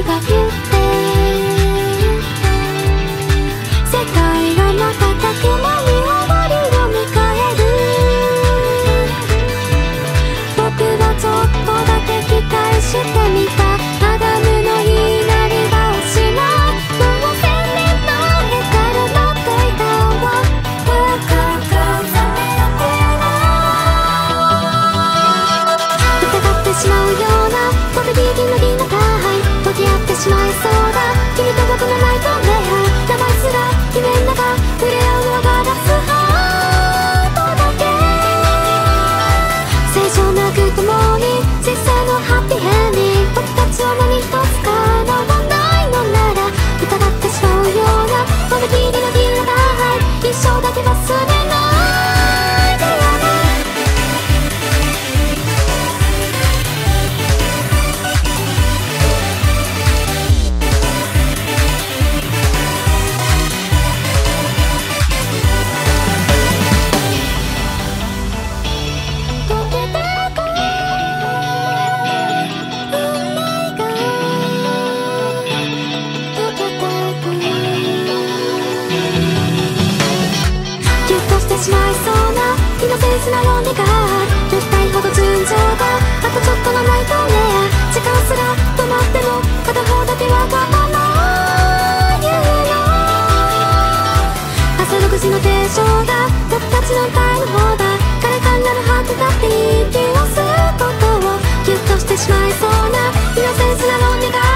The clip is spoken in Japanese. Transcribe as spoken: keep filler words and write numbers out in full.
が言って世界が瞬く間に終わりを迎える。僕はちょっとだけ期待してみた。アダムの言いなりがおしまい。もう千年前から待っていたわ。疑ってしまうような飛び切りの日の大溶け合ってしまいそうだ。君と僕のナイトメア名前すら夢の中触れ合うのがラスハートだけ。正常なくともに実際のハッピーエンディング。僕たちは何一つ叶わないのなら疑ってしまうような飛び切りの日の大一生だけ忘れないでよね。しまいそうなイノセンスな論理が絶対ほど純情があとちょっとのナイトメア。時間すら止まっても片方だけは我慢の言うよ。朝ろくじの提唱だ僕たちのタイムボーダー。彼からの果てだって息を吸うことをギュッとしてしまいそうなイノセンスな論理が